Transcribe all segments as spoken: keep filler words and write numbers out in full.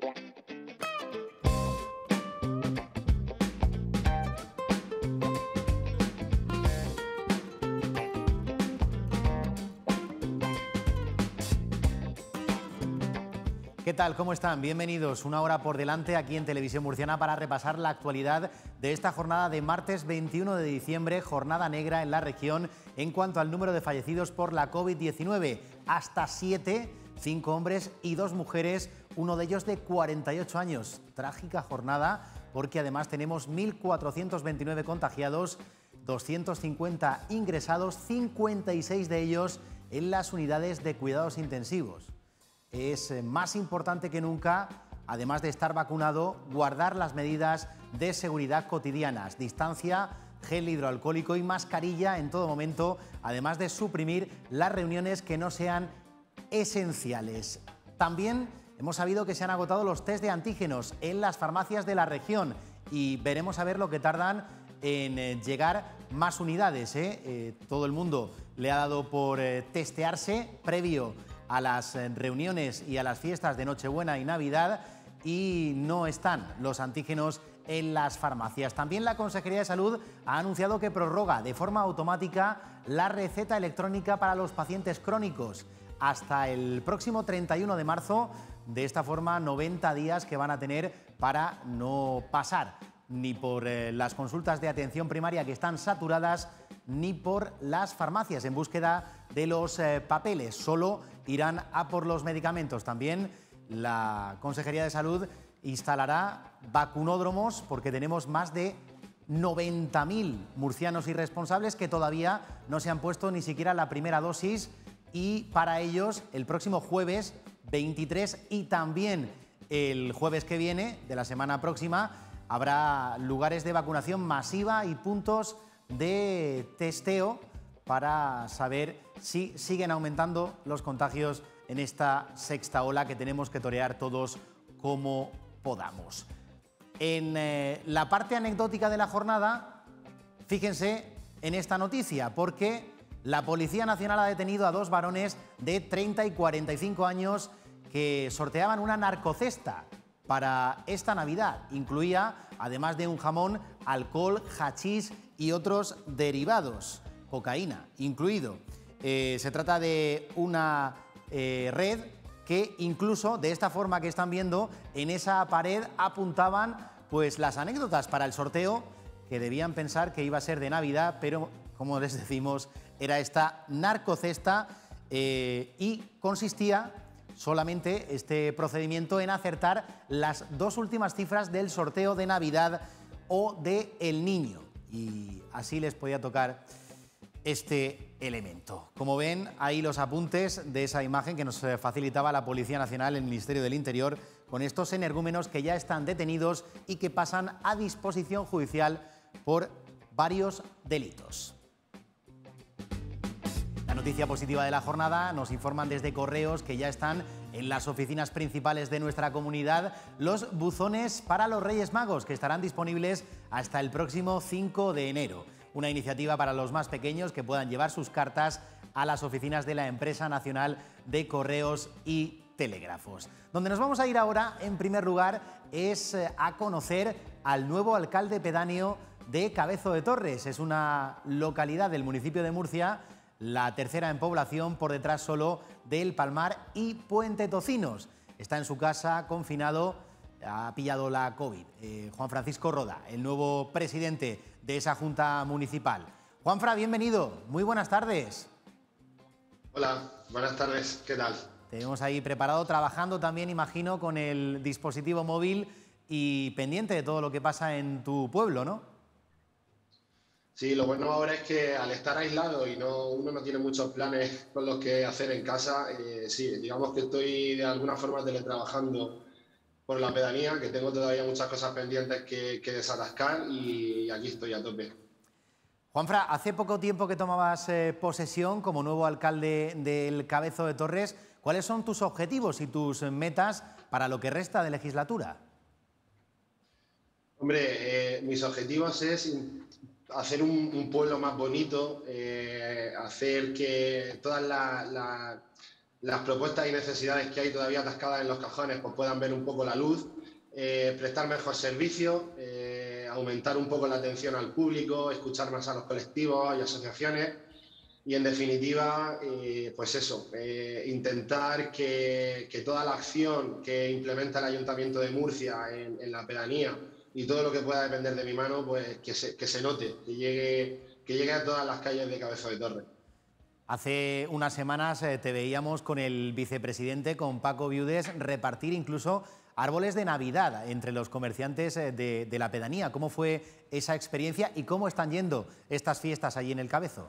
¿Qué tal? ¿Cómo están? Bienvenidos una hora por delante aquí en Televisión Murciana para repasar la actualidad de esta jornada de martes veintiuno de diciembre, jornada negra en la región en cuanto al número de fallecidos por la COVID diecinueve. Hasta siete, cinco hombres y dos mujeres, uno de ellos de cuarenta y ocho años. Trágica jornada porque además tenemos mil cuatrocientos veintinueve contagiados, doscientos cincuenta ingresados, cincuenta y seis de ellos en las unidades de cuidados intensivos. Es más importante que nunca, además de estar vacunado, guardar las medidas de seguridad cotidianas, distancia, gel hidroalcohólico y mascarilla en todo momento, además de suprimir las reuniones que no sean esenciales. También hemos sabido que se han agotado los test de antígenos en las farmacias de la región y veremos a ver lo que tardan en llegar más unidades, ¿eh? Eh, todo el mundo le ha dado por eh, testearse previo a las reuniones y a las fiestas de Nochebuena y Navidad y no están los antígenos en las farmacias. También la Consejería de Salud ha anunciado que prorroga de forma automática la receta electrónica para los pacientes crónicos hasta el próximo treinta y uno de marzo. De esta forma, noventa días que van a tener para no pasar ni por eh, las consultas de atención primaria que están saturadas, ni por las farmacias en búsqueda de los eh, papeles. Solo irán a por los medicamentos. También la Consejería de Salud instalará vacunódromos porque tenemos más de noventa mil murcianos irresponsables que todavía no se han puesto ni siquiera la primera dosis y para ellos el próximo jueves veintitrés y también el jueves que viene de la semana próxima habrá lugares de vacunación masiva y puntos de testeo para saber si siguen aumentando los contagios en esta sexta ola que tenemos que torear todos como podamos. En eh, la parte anecdótica de la jornada, fíjense en esta noticia, porque la Policía Nacional ha detenido a dos varones de treinta y cuarenta y cinco años que sorteaban una narcocesta para esta Navidad. Incluía, además de un jamón, alcohol, hachís y otros derivados, cocaína incluido. Eh, se trata de una eh, red que incluso, de esta forma que están viendo, en esa pared apuntaban pues las anécdotas para el sorteo que debían pensar que iba a ser de Navidad, pero como les decimos, era esta narcocesta eh, y consistía solamente este procedimiento en acertar las dos últimas cifras del sorteo de Navidad o de El Niño. Y así les podía tocar este elemento. Como ven, ahí los apuntes de esa imagen que nos facilitaba la Policía Nacional, el Ministerio del Interior, con estos energúmenos que ya están detenidos y que pasan a disposición judicial por varios delitos. La noticia positiva de la jornada, nos informan desde Correos que ya están en las oficinas principales de nuestra comunidad los buzones para los Reyes Magos, que estarán disponibles hasta el próximo cinco de enero. Una iniciativa para los más pequeños que puedan llevar sus cartas a las oficinas de la Empresa Nacional de Correos y Telégrafos. Donde nos vamos a ir ahora, en primer lugar, es a conocer al nuevo alcalde pedáneo de Cabezo de Torres. Es una localidad del municipio de Murcia, la tercera en población, por detrás solo del Palmar y Puente Tocinos. Está en su casa, confinado, ha pillado la COVID. Eh, Juan Francisco Roda, el nuevo presidente de esa Junta Municipal. Juanfra, bienvenido, muy buenas tardes. Hola, buenas tardes, ¿qué tal? Te vemos ahí preparado, trabajando también, imagino, con el dispositivo móvil y pendiente de todo lo que pasa en tu pueblo, ¿no? Sí, lo bueno ahora es que al estar aislado y no, uno no tiene muchos planes con los que hacer en casa, eh, sí, digamos que estoy de alguna forma teletrabajando por la pedanía, que tengo todavía muchas cosas pendientes que, que desatascar y aquí estoy a tope. Juanfra, hace poco tiempo que tomabas eh, posesión como nuevo alcalde del Cabezo de Torres. ¿Cuáles son tus objetivos y tus metas para lo que resta de legislatura? Hombre, eh, mis objetivos es hacer un, un pueblo más bonito, eh, hacer que todas las la, las propuestas y necesidades que hay todavía atascadas en los cajones pues puedan ver un poco la luz, eh, prestar mejor servicio, eh, aumentar un poco la atención al público, escuchar más a los colectivos y asociaciones y, en definitiva, eh, pues eso, eh, intentar que, que toda la acción que implementa el Ayuntamiento de Murcia en, en la pedanía y todo lo que pueda depender de mi mano, pues que se, que se note, que llegue, que llegue a todas las calles de Cabezo de Torre. Hace unas semanas eh, te veíamos con el vicepresidente, con Paco Viudes, repartir incluso árboles de Navidad entre los comerciantes eh, de, de la pedanía. ¿Cómo fue esa experiencia y cómo están yendo estas fiestas allí en el Cabezo?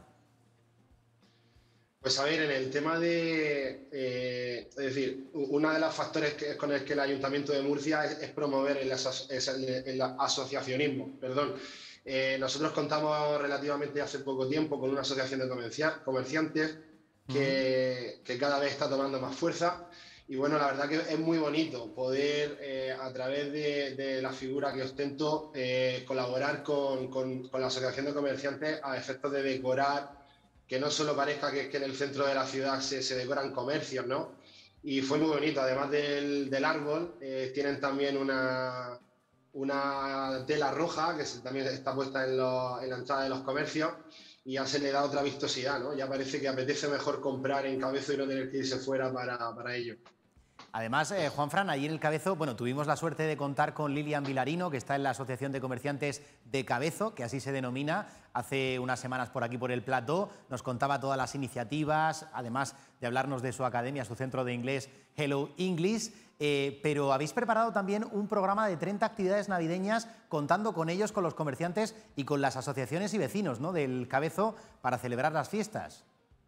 Pues a ver, en el tema de, eh, es decir, uno de los factores que, con el que el Ayuntamiento de Murcia es, es promover el, aso es el, el asociacionismo. Perdón. Eh, nosotros contamos relativamente hace poco tiempo con una asociación de comercia comerciantes que, uh-huh. que cada vez está tomando más fuerza y bueno, la verdad que es muy bonito poder eh, a través de, de la figura que ostento eh, colaborar con, con, con la asociación de comerciantes a efectos de decorar, que no solo parezca que, que en el centro de la ciudad se, se decoran comercios, ¿no? Y fue muy bonito, además del, del árbol, eh, tienen también una, una tela roja que se, también está puesta en, lo, en la entrada de los comercios y ya se le da otra vistosidad, ¿no? Ya parece que apetece mejor comprar en Cabezo y no tener que irse fuera para, para ello. Además, eh, Juanfran, allí en el Cabezo, bueno, tuvimos la suerte de contar con Lilian Vilarino, que está en la Asociación de Comerciantes de Cabezo, que así se denomina, hace unas semanas por aquí por el plató. Nos contaba todas las iniciativas, además de hablarnos de su academia, su centro de inglés Hello English. Eh, pero habéis preparado también un programa de treinta actividades navideñas, contando con ellos, con los comerciantes y con las asociaciones y vecinos, ¿no?, del Cabezo para celebrar las fiestas.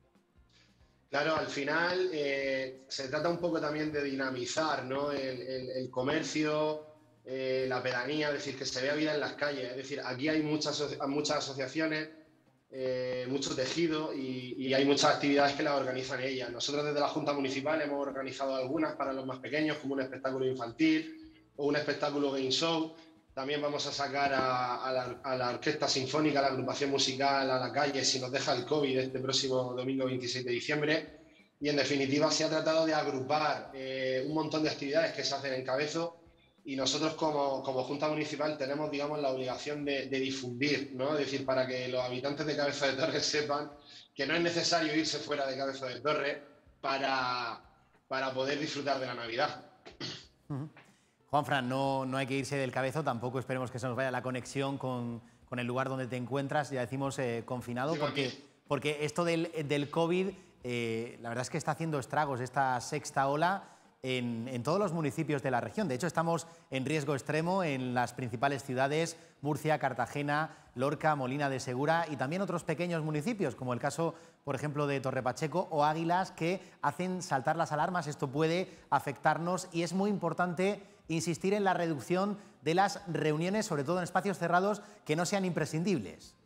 Claro, al final eh, se trata un poco también de dinamizar, ¿no?, el, el, el comercio, eh, la pedanía, es decir, que se vea vida en las calles. Es decir, aquí hay muchas, muchas asociaciones, eh, mucho tejido y, y hay muchas actividades que las organizan ellas. Nosotros desde la Junta Municipal hemos organizado algunas para los más pequeños, como un espectáculo infantil o un espectáculo game show. También vamos a sacar a, a, la, a la Orquesta Sinfónica, a la agrupación musical a la calle, si nos deja el COVID, este próximo domingo veintiséis de diciembre. Y en definitiva se ha tratado de agrupar eh, un montón de actividades que se hacen en Cabezo y nosotros como, como Junta Municipal tenemos, digamos, la obligación de, de difundir, ¿no? Es decir, para que los habitantes de Cabezo de Torre sepan que no es necesario irse fuera de Cabezo de Torre para, para poder disfrutar de la Navidad. Uh-huh. Juanfran, no, no hay que irse del Cabezo, tampoco esperemos que se nos vaya la conexión con, con el lugar donde te encuentras, ya decimos eh, confinado, sí, porque, porque esto del, del COVID, eh, la verdad es que está haciendo estragos esta sexta ola en, en todos los municipios de la región. De hecho, estamos en riesgo extremo en las principales ciudades, Murcia, Cartagena, Lorca, Molina de Segura y también otros pequeños municipios, como el caso, por ejemplo, de Torrepacheco o Águilas, que hacen saltar las alarmas. Esto puede afectarnos y es muy importante insistir en la reducción de las reuniones, sobre todo en espacios cerrados, que no sean imprescindibles.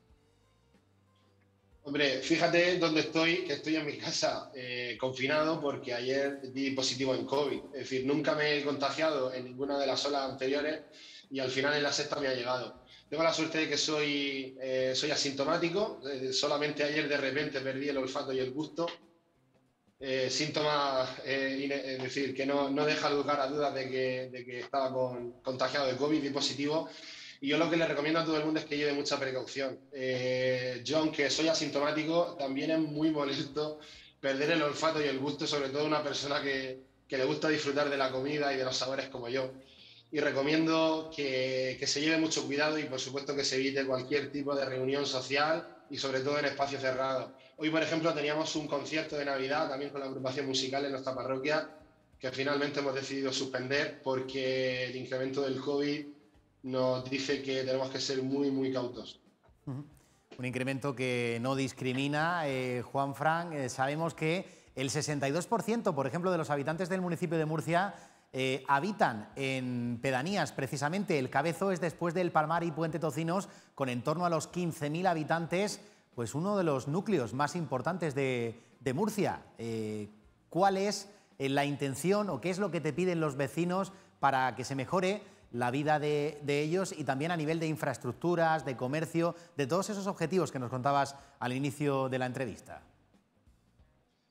Hombre, fíjate dónde estoy, que estoy en mi casa eh, confinado porque ayer di positivo en COVID. Es decir, nunca me he contagiado en ninguna de las olas anteriores y al final en la sexta me ha llegado. Tengo la suerte de que soy, eh, soy asintomático, eh, solamente ayer de repente perdí el olfato y el gusto. Eh, síntomas, eh, es decir, que no, no deja lugar a dudas de que, de que estaba con, contagiado de COVID y positivo. Y yo lo que le recomiendo a todo el mundo es que lleve mucha precaución. Eh, yo, aunque soy asintomático, también es muy molesto perder el olfato y el gusto, sobre todo una persona que, que le gusta disfrutar de la comida y de los sabores como yo. Y recomiendo que, que se lleve mucho cuidado y, por supuesto, que se evite cualquier tipo de reunión social y, sobre todo, en espacios cerrados. Hoy, por ejemplo, teníamos un concierto de Navidad también con la agrupación musical en nuestra parroquia que finalmente hemos decidido suspender porque el incremento del COVID nos dice que tenemos que ser muy, muy cautos. Uh-huh. Un incremento que no discrimina. Eh, Juanfran, eh, sabemos que el sesenta y dos por ciento, por ejemplo, de los habitantes del municipio de Murcia eh, habitan en pedanías. Precisamente el Cabezo es, después del Palmar y Puente Tocinos, con en torno a los quince mil habitantes, pues uno de los núcleos más importantes de, de Murcia. Eh, ¿Cuál es eh, la intención o qué es lo que te piden los vecinos para que se mejore la vida de, de ellos y también a nivel de infraestructuras, de comercio, de todos esos objetivos que nos contabas al inicio de la entrevista?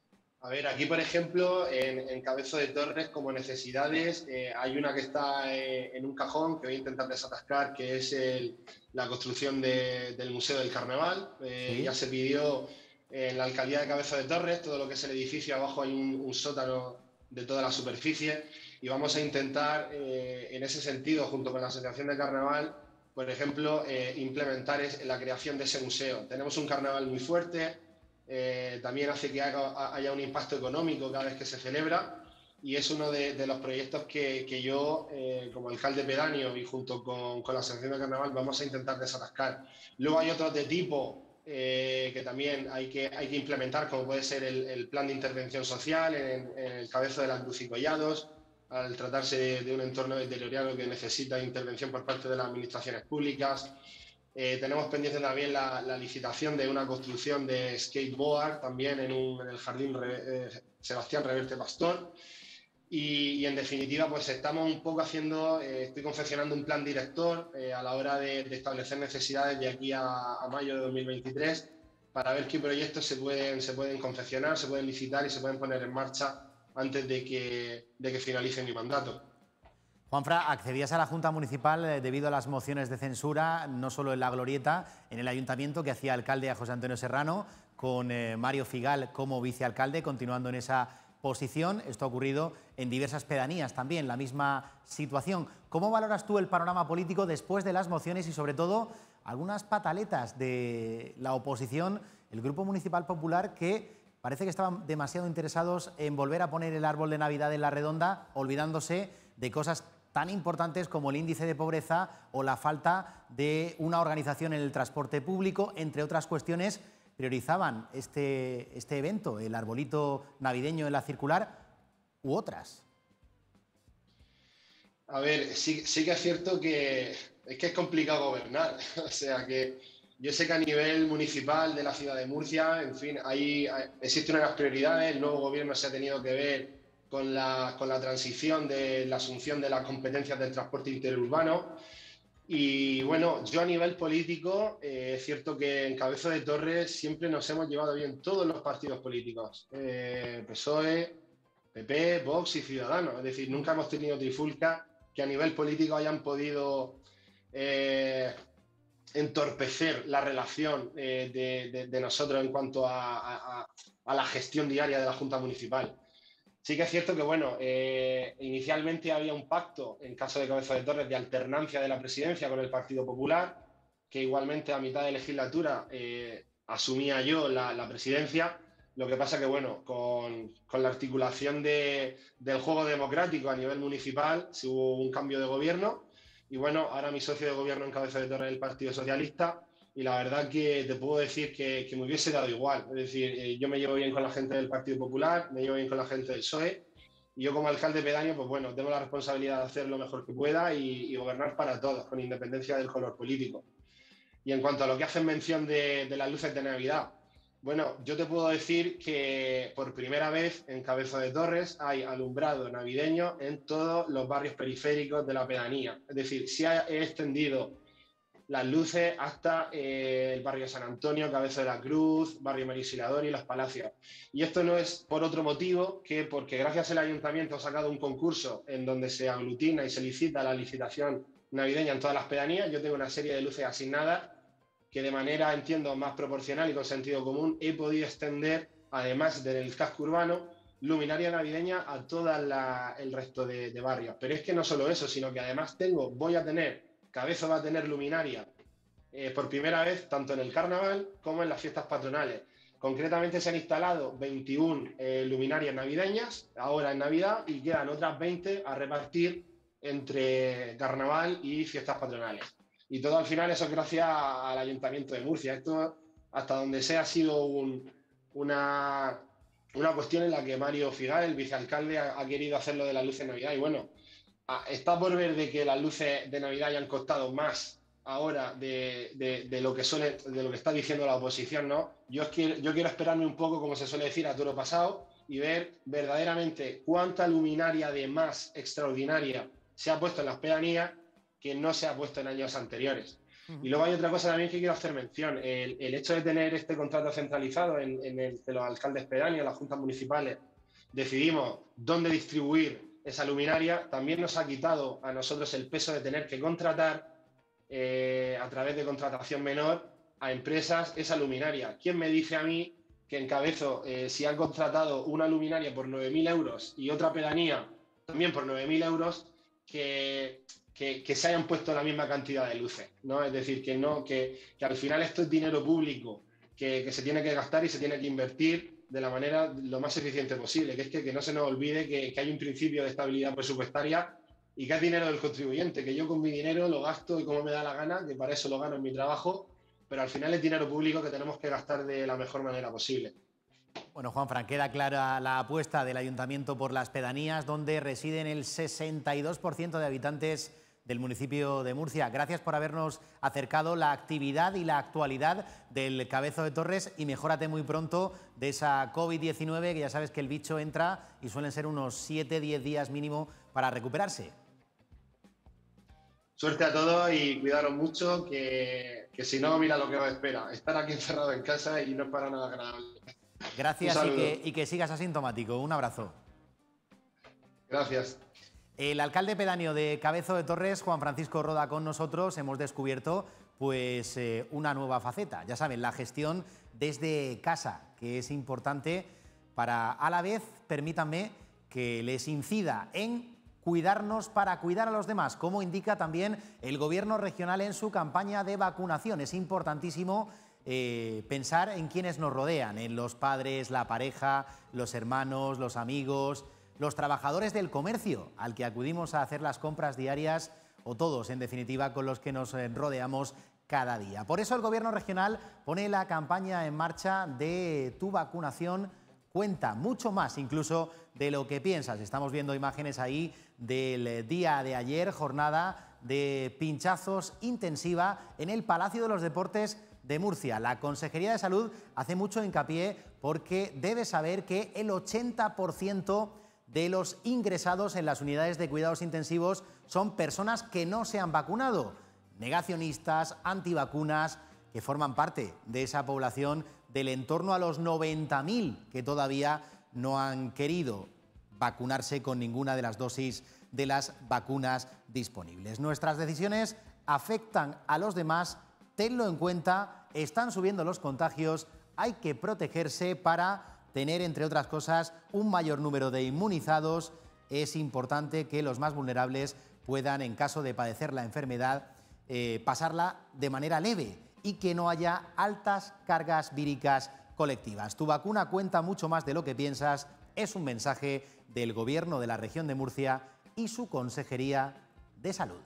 A ver, aquí por ejemplo, en, en Cabezo de Torres, como necesidades, eh, hay una que está eh, en un cajón que voy a intentar desatascar, que es el, la construcción de, del Museo del Carnaval. Eh, ya ¿Sí? se pidió en la alcaldía de Cabezo de Torres, todo lo que es el edificio, abajo hay un, un sótano de toda la superficie y vamos a intentar, eh, en ese sentido, junto con la Asociación de Carnaval, por ejemplo, eh, implementar es, la creación de ese museo. Tenemos un carnaval muy fuerte. Eh, también hace que haga, haya un impacto económico cada vez que se celebra y es uno de, de los proyectos que, que yo, eh, como alcalde pedáneo y junto con, con la Asociación de Carnaval, vamos a intentar desatascar. Luego hay otros de tipo eh, que también hay que, hay que implementar, como puede ser el, el plan de intervención social en, en el Cabezo de la Cruz y Collados, al tratarse de, de un entorno deteriorado que necesita intervención por parte de las administraciones públicas. Eh, tenemos pendiente también la, la licitación de una construcción de skateboard también en, un, en el jardín eh, Sebastián Reverte Pastor. Y, y en definitiva, pues estamos un poco haciendo, eh, estoy confeccionando un plan director eh, a la hora de, de establecer necesidades de aquí a, a mayo de dos mil veintitrés para ver qué proyectos se pueden, se pueden confeccionar, se pueden licitar y se pueden poner en marcha antes de que, de que finalice mi mandato. Juanfra, accedías a la Junta Municipal eh, debido a las mociones de censura, no solo en La Glorieta, en el Ayuntamiento, que hacía alcalde a José Antonio Serrano, con eh, Mario Figal como vicealcalde, continuando en esa posición. Esto ha ocurrido en diversas pedanías también, la misma situación. ¿Cómo valoras tú el panorama político después de las mociones y, sobre todo, algunas pataletas de la oposición, el Grupo Municipal Popular, que parece que estaban demasiado interesados en volver a poner el árbol de Navidad en la Redonda, olvidándose de cosas tan importantes como el índice de pobreza o la falta de una organización en el transporte público, entre otras cuestiones? Priorizaban este, este evento, el arbolito navideño en la circular, u otras. A ver, sí, sí que es cierto que es que es complicado gobernar. O sea que yo sé que a nivel municipal de la ciudad de Murcia, en fin, hay, hay, existen unas prioridades. El nuevo gobierno se ha tenido que ver con la, con la transición de la asunción de las competencias del transporte interurbano. Y bueno, yo a nivel político, eh, es cierto que en Cabezo de Torres siempre nos hemos llevado bien todos los partidos políticos, eh, P S O E, P P, Vox y Ciudadanos. Es decir, nunca hemos tenido trifulca que a nivel político hayan podido eh, entorpecer la relación eh, de, de, de nosotros en cuanto a, a, a la gestión diaria de la Junta Municipal. Sí que es cierto que, bueno, eh, inicialmente había un pacto, en caso de Cabezo de Torres, de alternancia de la presidencia con el Partido Popular, que igualmente a mitad de legislatura eh, asumía yo la, la presidencia. Lo que pasa que, bueno, con, con la articulación de, del juego democrático a nivel municipal, se hubo un cambio de gobierno. Y, bueno, ahora mi socio de gobierno en Cabezo de Torres es el Partido Socialista. Y la verdad que te puedo decir que, que me hubiese dado igual. Es decir, eh, yo me llevo bien con la gente del Partido Popular, me llevo bien con la gente del P S O E, y yo como alcalde pedáneo, pues bueno, tengo la responsabilidad de hacer lo mejor que pueda y, y gobernar para todos, con independencia del color político. Y en cuanto a lo que hacen mención de, de las luces de Navidad, bueno, yo te puedo decir que por primera vez en Cabezo de Torres hay alumbrado navideño en todos los barrios periféricos de la pedanía. Es decir, se ha extendido las luces hasta eh, el barrio San Antonio, Cabezo de la Cruz, barrio Mariosilador y Los Palacios. Y esto no es por otro motivo que porque gracias al Ayuntamiento ha sacado un concurso en donde se aglutina y se licita la licitación navideña en todas las pedanías. Yo tengo una serie de luces asignadas que de manera, entiendo, más proporcional y con sentido común he podido extender, además del casco urbano, luminaria navideña a todo el resto de, de barrios. Pero es que no solo eso, sino que además tengo, voy a tener Cabezo va a tener luminaria eh, por primera vez tanto en el carnaval como en las fiestas patronales. Concretamente se han instalado veintiuna eh, luminarias navideñas ahora en Navidad y quedan otras veinte a repartir entre carnaval y fiestas patronales. Y todo al final eso es gracias al Ayuntamiento de Murcia. Esto, hasta donde sea, ha sido un, una, una cuestión en la que Mario Figal, el vicealcalde, ha, ha querido hacer lo de las luces de Navidad. Y bueno, está por ver de que las luces de Navidad hayan costado más ahora de, de, de, lo que suele, de lo que está diciendo la oposición, ¿no? Yo quiero, yo quiero esperarme un poco, como se suele decir, a toro pasado y ver verdaderamente cuánta luminaria de más extraordinaria se ha puesto en las pedanías que no se ha puesto en años anteriores. Uh-huh. Y luego hay otra cosa también que quiero hacer mención. El, el hecho de tener este contrato centralizado en, en el de los alcaldes pedáneos, las juntas municipales, decidimos dónde distribuir esa luminaria, también nos ha quitado a nosotros el peso de tener que contratar eh, a través de contratación menor a empresas esa luminaria. ¿Quién me dice a mí que encabezo, eh, si han contratado una luminaria por nueve mil euros y otra pedanía también por nueve mil euros, que, que, que se hayan puesto la misma cantidad de luces, ¿no? Es decir, que, no, que, que al final esto es dinero público, que, que se tiene que gastar y se tiene que invertir de la manera lo más eficiente posible, que es que, que no se nos olvide que, que hay un principio de estabilidad presupuestaria y que es dinero del contribuyente, que yo con mi dinero lo gasto y como me da la gana, que para eso lo gano en mi trabajo, pero al final es dinero público que tenemos que gastar de la mejor manera posible. Bueno, Juanfran, queda clara la apuesta del Ayuntamiento por las pedanías, donde residen el sesenta y dos por ciento de habitantes del municipio de Murcia. Gracias por habernos acercado la actividad y la actualidad del Cabezo de Torres y mejórate muy pronto de esa COVID diecinueve, que ya sabes que el bicho entra y suelen ser unos siete a diez días mínimo para recuperarse. Suerte a todos y cuidaros mucho, que, que si no, mira lo que os espera. Estar aquí encerrado en casa y no es para nada agradable. Gracias y que, y que sigas asintomático. Un abrazo. Gracias. El alcalde pedáneo de Cabezo de Torres, Juan Francisco Roda, con nosotros, hemos descubierto pues, eh, una nueva faceta. Ya saben, la gestión desde casa, que es importante para, a la vez, permítanme, que les incida en cuidarnos para cuidar a los demás, como indica también el Gobierno regional en su campaña de vacunación. Es importantísimo eh, pensar en quienes nos rodean, en los padres, la pareja, los hermanos, los amigos, los trabajadores del comercio al que acudimos a hacer las compras diarias o todos, en definitiva, con los que nos rodeamos cada día. Por eso el Gobierno regional pone la campaña en marcha de Tu Vacunación Cuenta, mucho más incluso de lo que piensas. Estamos viendo imágenes ahí del día de ayer, jornada de pinchazos intensiva en el Palacio de los Deportes de Murcia. La Consejería de Salud hace mucho hincapié porque debe saber que el ochenta por ciento de los ingresados en las unidades de cuidados intensivos son personas que no se han vacunado, negacionistas, antivacunas, que forman parte de esa población del entorno a los noventa mil que todavía no han querido vacunarse con ninguna de las dosis de las vacunas disponibles. Nuestras decisiones afectan a los demás, tenlo en cuenta, están subiendo los contagios, hay que protegerse para tener, entre otras cosas, un mayor número de inmunizados. Es importante que los más vulnerables puedan, en caso de padecer la enfermedad, eh, pasarla de manera leve y que no haya altas cargas víricas colectivas. Tu vacuna cuenta mucho más de lo que piensas. Es un mensaje del Gobierno de la región de Murcia y su Consejería de Salud.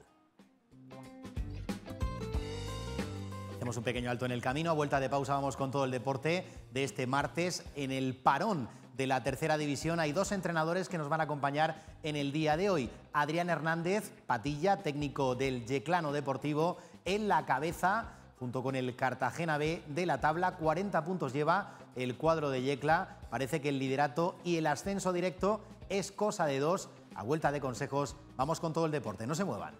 Hacemos un pequeño alto en el camino. A vuelta de pausa vamos con todo el deporte de este martes. En el parón de la tercera división hay dos entrenadores que nos van a acompañar en el día de hoy. Adrián Hernández Patilla, técnico del Yeclano Deportivo, en la cabeza, junto con el Cartagena B de la tabla. cuarenta puntos lleva el cuadro de Yecla. Parece que el liderato y el ascenso directo es cosa de dos. A vuelta de consejos, vamos con todo el deporte. No se muevan.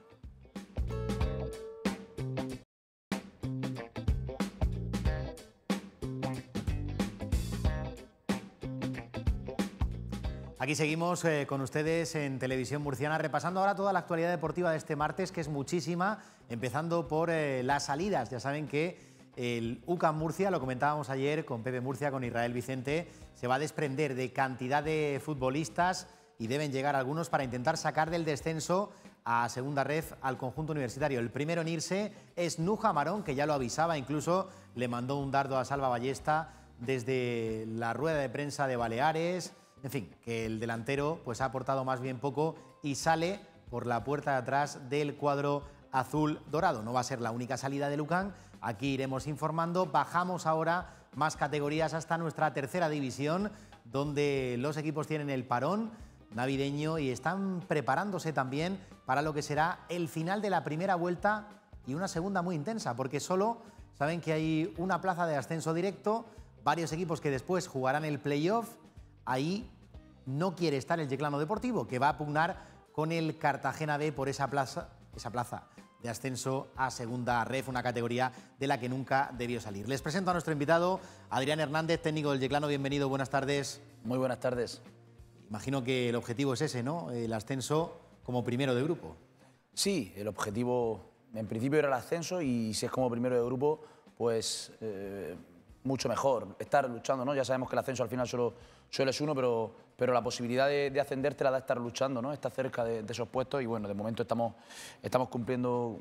Aquí seguimos eh, con ustedes en Televisión Murciana, repasando ahora toda la actualidad deportiva de este martes, que es muchísima, empezando por eh, las salidas. Ya saben que el U C A M Murcia, lo comentábamos ayer con Pepe Murcia, con Israel Vicente, se va a desprender de cantidad de futbolistas y deben llegar algunos para intentar sacar del descenso a segunda ref al conjunto universitario. El primero en irse es Nuja Marón, que ya lo avisaba, incluso le mandó un dardo a Salva Ballesta desde la rueda de prensa de Baleares. En fin, que el delantero pues ha aportado más bien poco y sale por la puerta de atrás del cuadro azul dorado. No va a ser la única salida de U C A M, aquí iremos informando. Bajamos ahora más categorías hasta nuestra tercera división, donde los equipos tienen el parón navideño y están preparándose también para lo que será el final de la primera vuelta y una segunda muy intensa, porque solo saben que hay una plaza de ascenso directo, varios equipos que después jugarán el playoff. Ahí no quiere estar el Yeclano Deportivo, que va a pugnar con el Cartagena B por esa plaza, esa plaza de ascenso a Segunda Ref, una categoría de la que nunca debió salir. Les presento a nuestro invitado, Adrián Hernández, técnico del Yeclano. Bienvenido, buenas tardes. Muy buenas tardes. Imagino que el objetivo es ese, ¿no? El ascenso como primero de grupo. Sí, el objetivo en principio era el ascenso y si es como primero de grupo, pues eh, mucho mejor. Estar luchando, ¿no? Ya sabemos que el ascenso al final solo, solo es uno, pero, pero la posibilidad de, de ascender te la da estar luchando, ¿no? Estar cerca de, de esos puestos y bueno, de momento estamos, estamos cumpliendo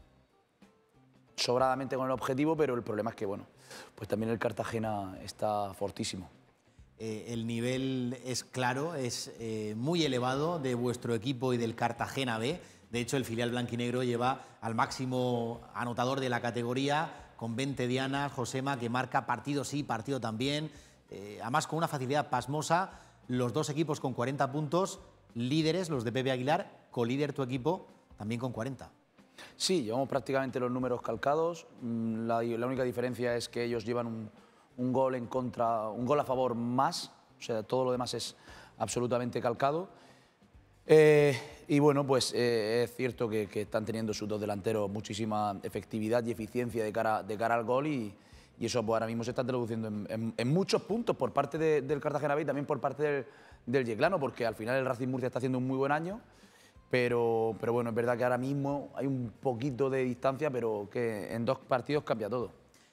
sobradamente con el objetivo, pero el problema es que, bueno, pues también el Cartagena está fortísimo. Eh, el nivel es claro, es eh, muy elevado de vuestro equipo y del Cartagena B. De hecho, el filial blanquinegro lleva al máximo anotador de la categoría, con veinte dianas, Josema, que marca partido sí, partido también. Eh, además, con una facilidad pasmosa, los dos equipos con cuarenta puntos, líderes, los de Pepe Aguilar, colíder tu equipo, también con cuarenta. Sí, llevamos prácticamente los números calcados. La, la única diferencia es que ellos llevan un, un gol en contra, un gol a favor más, o sea, todo lo demás es absolutamente calcado. Eh, y bueno, pues eh, es cierto que, que están teniendo sus dos delanteros muchísima efectividad y eficiencia de cara, de cara al gol y, y eso pues ahora mismo se está traduciendo en, en, en muchos puntos por parte de, del Cartagena B y también por parte del, del Yeclano, porque al final el Racing Murcia está haciendo un muy buen año. Pero, pero bueno, es verdad que ahora mismo hay un poquito de distancia, pero que en dos partidos cambia todo.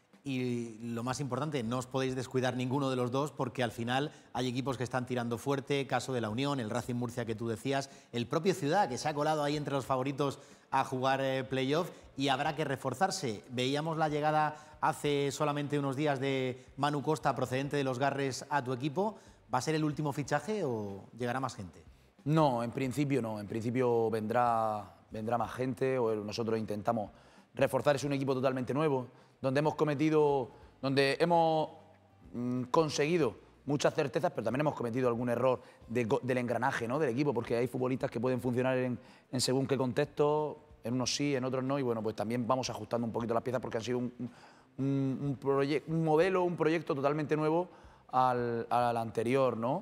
Y lo más importante, no os podéis descuidar ninguno de los dos porque al final hay equipos que están tirando fuerte, caso de la Unión, el Racing Murcia que tú decías, el propio Ciudad que se ha colado ahí entre los favoritos a jugar eh, playoff y habrá que reforzarse. Veíamos la llegada hace solamente unos días de Manu Costa procedente de los Garres a tu equipo. ¿Va a ser el último fichaje o llegará más gente? No, en principio no. En principio vendrá, vendrá más gente o nosotros intentamos reforzar. Es un equipo totalmente nuevo, donde hemos cometido, donde hemos mmm, conseguido muchas certezas, pero también hemos cometido algún error de, del engranaje, ¿no? Del equipo, porque hay futbolistas que pueden funcionar en, en según qué contexto, en unos sí, en otros no, y bueno, pues también vamos ajustando un poquito las piezas porque han sido un, un, un, proyecto, un modelo, un proyecto totalmente nuevo al, al anterior, ¿no?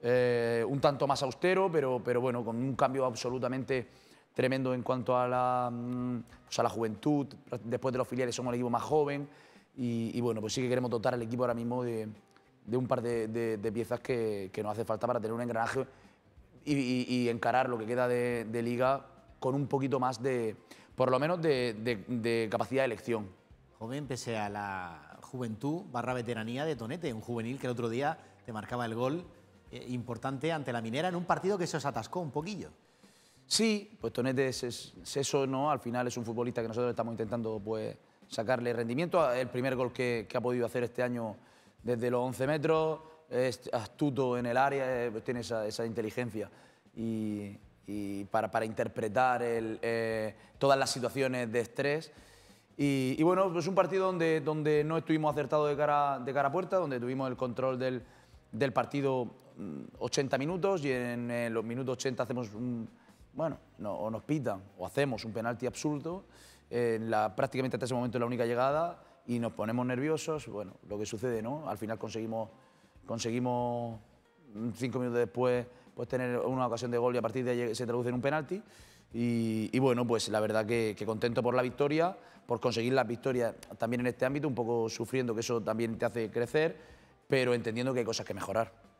Eh, un tanto más austero, pero, pero bueno, con un cambio absolutamente tremendo en cuanto a la, pues a la juventud. Después de los filiales somos el equipo más joven y, y bueno, pues sí que queremos dotar al equipo ahora mismo de, de un par de, de, de piezas que, que nos hace falta para tener un engranaje y, y, y encarar lo que queda de, de liga con un poquito más de, por lo menos, de, de, de capacidad de elección. Joven, pese a la juventud barra veteranía de Tonete, un juvenil que el otro día te marcaba el gol eh, importante ante la Minera en un partido que se os atascó un poquillo. Sí, pues Tonete es, es, es eso, ¿no? Al final es un futbolista que nosotros estamos intentando pues, sacarle rendimiento. El primer gol que, que ha podido hacer este año desde los once metros, es astuto en el área, pues tiene esa, esa inteligencia y, y para, para interpretar el, eh, todas las situaciones de estrés. Y, y bueno, pues un partido donde, donde no estuvimos acertados de cara, de cara a puerta, donde tuvimos el control del, del partido ochenta minutos y en, en los minutos ochenta hacemos un... Bueno, no, o nos pitan o hacemos un penalti absurdo, eh, la, prácticamente hasta ese momento es la única llegada y nos ponemos nerviosos, bueno, lo que sucede, ¿no? Al final conseguimos, conseguimos cinco minutos después pues, tener una ocasión de gol y a partir de ahí se traduce en un penalti y, y bueno, pues la verdad que, que contento por la victoria, por conseguir las victorias también en este ámbito, un poco sufriendo que eso también te hace crecer, pero entendiendo que hay cosas que mejorar.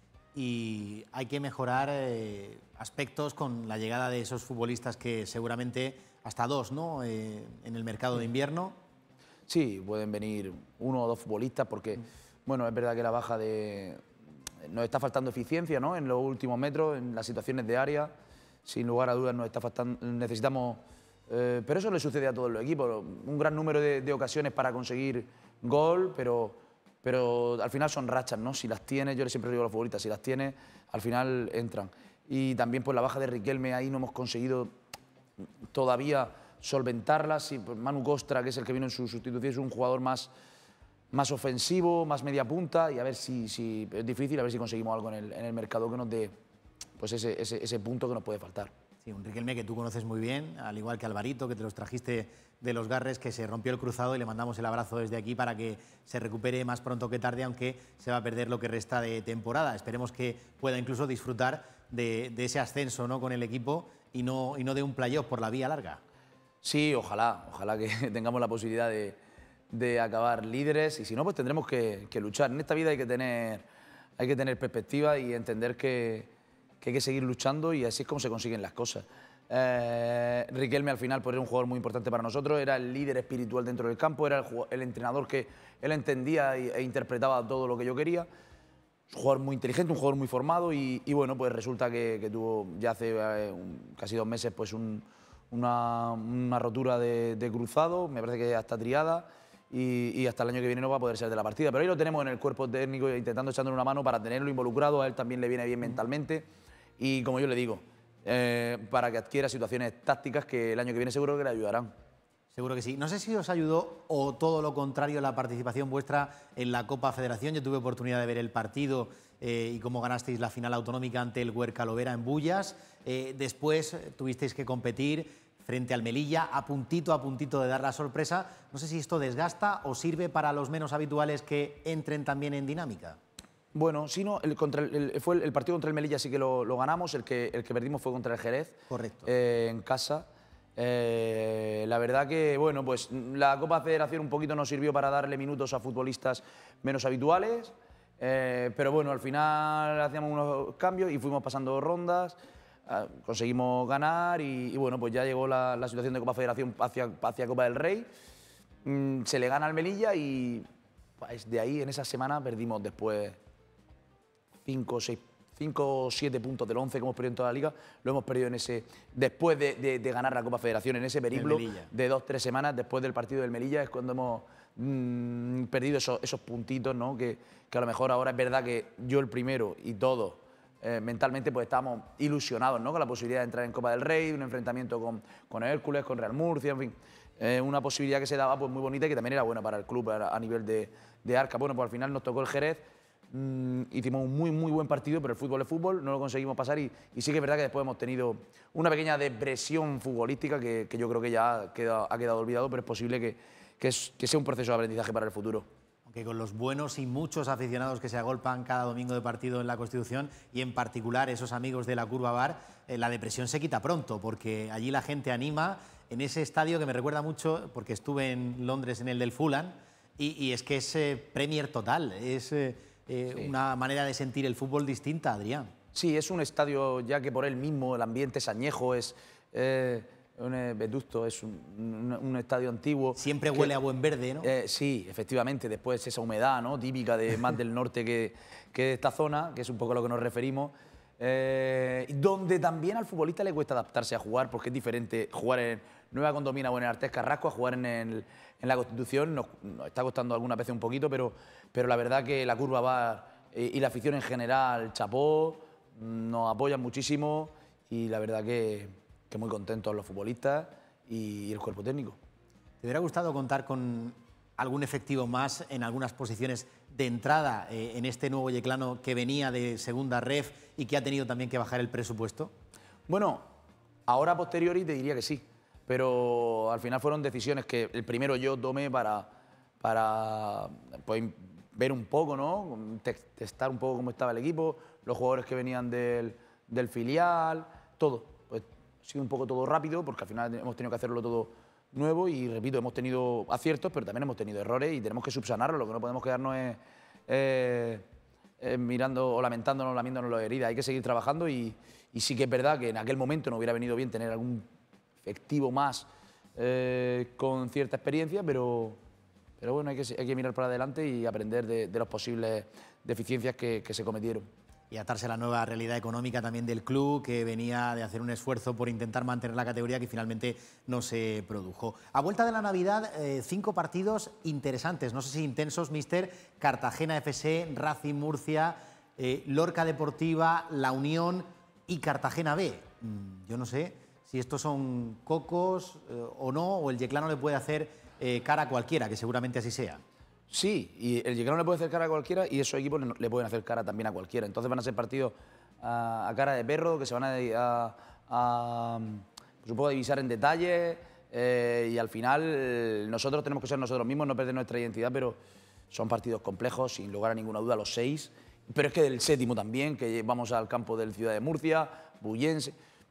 Y hay que mejorar eh, aspectos con la llegada de esos futbolistas que seguramente hasta dos, ¿no? Eh, en el mercado de invierno. Sí, pueden venir uno o dos futbolistas porque, bueno, es verdad que la baja de... Nos está faltando eficiencia, ¿no? En los últimos metros, en las situaciones de área, sin lugar a dudas nos está faltando... Necesitamos... Eh, pero eso le sucede a todos los equipos. Un gran número de, de ocasiones para conseguir gol, pero... Pero al final son rachas, ¿no? Si las tienes, yo siempre digo a los futbolistas, si las tienes, al final entran. Y también pues la baja de Riquelme, ahí no hemos conseguido todavía solventarla. Sí, pues Manu Costa, que es el que vino en su sustitución, es un jugador más, más ofensivo, más media punta, y a ver si, si es difícil, a ver si conseguimos algo en el, en el mercado que nos dé pues ese, ese, ese punto que nos puede faltar. Sí, un Riquelme que tú conoces muy bien, al igual que Alvarito, que te los trajiste de los Garres, que se rompió el cruzado y le mandamos el abrazo desde aquí para que se recupere más pronto que tarde, aunque se va a perder lo que resta de temporada. Esperemos que pueda incluso disfrutar de, de ese ascenso, ¿no? Con el equipo y no, y no de un playoff por la vía larga. Sí, ojalá, ojalá que tengamos la posibilidad de, de acabar líderes y si no, pues tendremos que, que luchar. En esta vida hay que tener, hay que tener perspectiva y entender que, que hay que seguir luchando y así es como se consiguen las cosas. Eh, Riquelme al final pues, era un jugador muy importante para nosotros, era el líder espiritual dentro del campo, era el, el entrenador que él entendía e interpretaba todo lo que yo quería. Un jugador muy inteligente, un jugador muy formado y, y bueno, pues resulta que, que tuvo ya hace eh, un, casi dos meses pues un, una, una rotura de, de cruzado, me parece que ya está triada y, y hasta el año que viene no va a poder ser de la partida. Pero ahí lo tenemos en el cuerpo técnico intentando echándole una mano para tenerlo involucrado, a él también le viene bien mentalmente y como yo le digo, eh, para que adquiera situaciones tácticas que el año que viene seguro que le ayudarán. Seguro que sí. No sé si os ayudó o todo lo contrario la participación vuestra en la Copa Federación. Yo tuve oportunidad de ver el partido eh, y cómo ganasteis la final autonómica ante el Huerca Lovera en Bullas. Eh, después tuvisteis que competir frente al Melilla a puntito a puntito de dar la sorpresa. No sé si esto desgasta o sirve para los menos habituales que entren también en dinámica. Bueno, sí, no, el, contra el, el, fue el, el partido contra el Melilla sí que lo, lo ganamos, el que, el que perdimos fue contra el Jerez. Correcto. Eh, en casa. Eh, la verdad que, bueno, pues la Copa Federación un poquito nos sirvió para darle minutos a futbolistas menos habituales, eh, pero bueno, al final hacíamos unos cambios y fuimos pasando rondas, eh, conseguimos ganar y, y bueno, pues ya llegó la, la situación de Copa Federación hacia, hacia Copa del Rey, mm, se le gana al Melilla y pues, de ahí en esa semana perdimos después cinco o seis cinco o siete puntos del once que hemos perdido en toda la liga, lo hemos perdido en ese, después de, de, de ganar la Copa Federación, en ese periplo de dos, tres semanas después del partido del Melilla, es cuando hemos mmm, perdido esos, esos puntitos, ¿no? que, que a lo mejor ahora es verdad que yo el primero y todos eh, mentalmente pues estábamos ilusionados, ¿no? Con la posibilidad de entrar en Copa del Rey, un enfrentamiento con, con Hércules, con Real Murcia, en fin, eh, una posibilidad que se daba pues muy bonita y que también era buena para el club a, a nivel de, de arca. Bueno, pues al final nos tocó el Jerez. Mm, hicimos un muy, muy buen partido, pero el fútbol es fútbol, no lo conseguimos pasar y, y sí que es verdad que después hemos tenido una pequeña depresión futbolística que, que yo creo que ya ha quedado, ha quedado olvidado, pero es posible que, que, es, que sea un proceso de aprendizaje para el futuro. Aunque con los buenos y muchos aficionados que se agolpan cada domingo de partido en la Constitución y en particular esos amigos de la Curva Bar, eh, la depresión se quita pronto porque allí la gente anima en ese estadio que me recuerda mucho, porque estuve en Londres en el del Fulham y, y es que es eh, Premier total, es... Eh, Eh, sí. Una manera de sentir el fútbol distinta, Adrián. Sí, es un estadio ya que por él mismo el ambiente es añejo, es eh, un eh, vetusto, es un, un, un estadio antiguo. Siempre que, huele a buen verde, ¿no? Eh, sí, efectivamente, después esa humedad, ¿no? Típica de más del norte que, que de esta zona, que es un poco a lo que nos referimos. Eh, donde también al futbolista le cuesta adaptarse a jugar, porque es diferente jugar en Nueva Condomina o en el Artés Carrasco a jugar en, el, en la Constitución. Nos, nos está costando algunas veces un poquito, pero, pero la verdad que la Curva Bar eh, y la afición en general, chapó, nos apoyan muchísimo y la verdad que, que muy contentos los futbolistas y, y el cuerpo técnico. ¿Te hubiera gustado contar con algún efectivo más en algunas posiciones de entrada eh, en este nuevo Yeclano que venía de segunda ref y que ha tenido también que bajar el presupuesto? Bueno, ahora a posteriori te diría que sí, pero al final fueron decisiones que el primero yo tomé para, para pues, ver un poco, ¿no? Testar un poco cómo estaba el equipo, los jugadores que venían del, del filial, todo. Pues ha sido un poco todo rápido porque al final hemos tenido que hacerlo todo nuevo y, repito, hemos tenido aciertos, pero también hemos tenido errores y tenemos que subsanarlo. Lo que no podemos quedarnos es eh, eh, mirando o lamentándonos, lamiéndonos las heridas. Hay que seguir trabajando y, y sí que es verdad que en aquel momento nos hubiera venido bien tener algún efectivo más eh, con cierta experiencia, pero, pero bueno, hay que, hay que mirar para adelante y aprender de, de las posibles deficiencias que, que se cometieron. Y atarse a la nueva realidad económica también del club, que venía de hacer un esfuerzo por intentar mantener la categoría que finalmente no se produjo. A vuelta de la Navidad, eh, cinco partidos interesantes, no sé si intensos, míster. Cartagena F C, Racing Murcia, eh, Lorca Deportiva, La Unión y Cartagena B. Mm, yo no sé si estos son cocos eh, o no, o el Yeclano le puede hacer eh, cara a cualquiera, que seguramente así sea. Sí, y el Yeclano le puede hacer cara a cualquiera y esos equipos le pueden hacer cara también a cualquiera. Entonces van a ser partidos a, a cara de perro, que se van a, a, a supongo, divisar en detalle eh, y al final nosotros tenemos que ser nosotros mismos, no perder nuestra identidad, pero son partidos complejos, sin lugar a ninguna duda, los seis. Pero es que el séptimo también, que vamos al campo del Ciudad de Murcia, Bullense.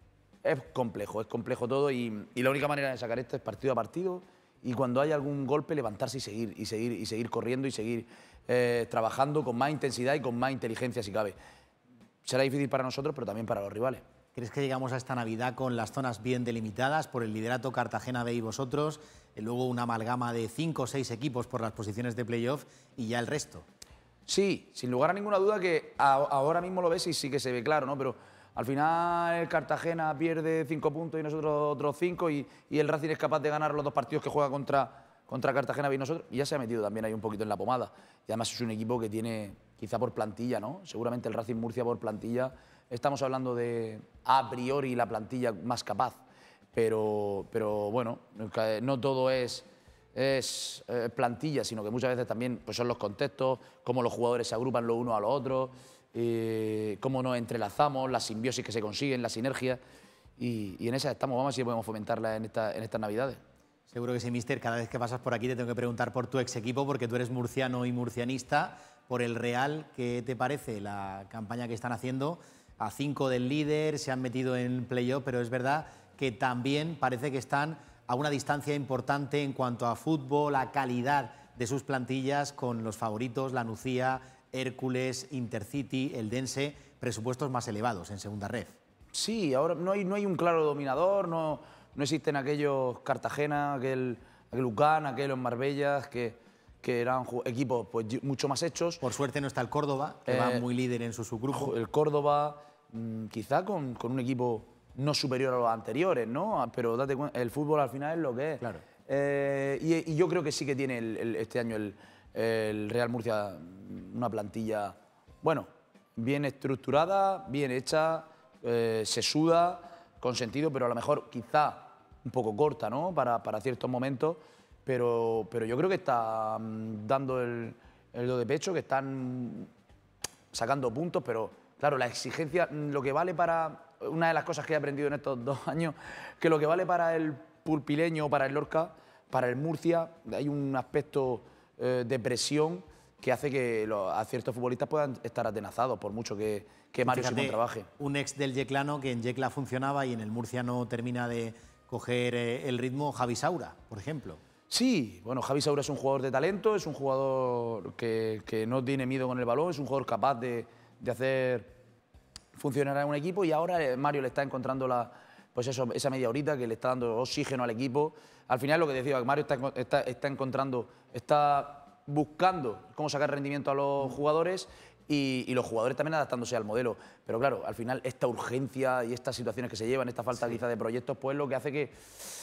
es complejo, es complejo todo y, y la única manera de sacar esto es partido a partido y cuando hay algún golpe levantarse y seguir, y seguir, y seguir corriendo y seguir eh, trabajando con más intensidad y con más inteligencia si cabe. Será difícil para nosotros, pero también para los rivales. ¿Crees que llegamos a esta Navidad con las zonas bien delimitadas por el liderato Cartagena B y vosotros, y luego una amalgama de cinco o seis equipos por las posiciones de playoff y ya el resto? Sí, sin lugar a ninguna duda que a, ahora mismo lo ves y sí que se ve claro, ¿no? Pero al final el Cartagena pierde cinco puntos y nosotros otros cinco y, y el Racing es capaz de ganar los dos partidos que juega contra, contra Cartagena B y nosotros y ya se ha metido también ahí un poquito en la pomada. Y además es un equipo que tiene, quizá por plantilla, ¿no? Seguramente el Racing Murcia por plantilla, estamos hablando de a priori la plantilla más capaz, pero, pero bueno, no todo es... es eh, plantilla, sino que muchas veces también pues son los contextos, cómo los jugadores se agrupan los unos a los otros, eh, cómo nos entrelazamos, la simbiosis que se consiguen, la sinergia, y, y en esa estamos. Vamos a ver si podemos fomentarla en, esta, en estas Navidades. Seguro que sí, míster. Cada vez que pasas por aquí te tengo que preguntar por tu ex equipo, porque tú eres murciano y murcianista. Por el Real, ¿qué te parece la campaña que están haciendo? A cinco del líder, se han metido en playoff, pero es verdad que también parece que están a una distancia importante en cuanto a fútbol, a calidad de sus plantillas, con los favoritos, la Nucía, Hércules, Intercity, Eldense, presupuestos más elevados en segunda ref. Sí, ahora no hay, no hay un claro dominador, no, no existen aquellos Cartagena, aquel, aquel Ucán, aquellos Marbellas, que, que eran equipos pues, mucho más hechos. Por suerte no está el Córdoba, que eh, va muy líder en su subgrupo. El Córdoba, mmm, quizá con, con un equipo no superior a los anteriores, ¿no? Pero date cuenta, el fútbol al final es lo que es. Claro. Eh, y, y yo creo que sí que tiene el, el, este año el, el Real Murcia una plantilla, bueno, bien estructurada, bien hecha, eh, sesuda, con sentido, pero a lo mejor quizá un poco corta, ¿no? Para, para ciertos momentos, pero, pero yo creo que está um, dando el, el do de pecho, que están sacando puntos, pero claro, la exigencia, lo que vale para... Una de las cosas que he aprendido en estos dos años, que lo que vale para el pulpileño, para el Lorca, para el Murcia, hay un aspecto eh, de presión que hace que los, a ciertos futbolistas puedan estar atenazados, por mucho que, que Mario Simón trabaje. Un ex del Yeclano que en Yecla funcionaba y en el Murcia no termina de coger eh, el ritmo, Javi Saura, por ejemplo. Sí, bueno, Javi Saura es un jugador de talento, es un jugador que, que no tiene miedo con el balón, es un jugador capaz de, de hacer funcionar en un equipo y ahora Mario le está encontrando la, pues eso, esa media horita que le está dando oxígeno al equipo. Al final lo que decía, Mario está, está, está encontrando, está buscando cómo sacar rendimiento a los jugadores y, y los jugadores también adaptándose al modelo. Pero claro, al final esta urgencia y estas situaciones que se llevan, esta falta sí. quizá de proyectos, pues lo que hace que,